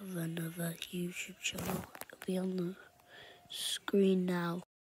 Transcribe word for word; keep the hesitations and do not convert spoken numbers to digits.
of another YouTube channel. It'll be on the screen now.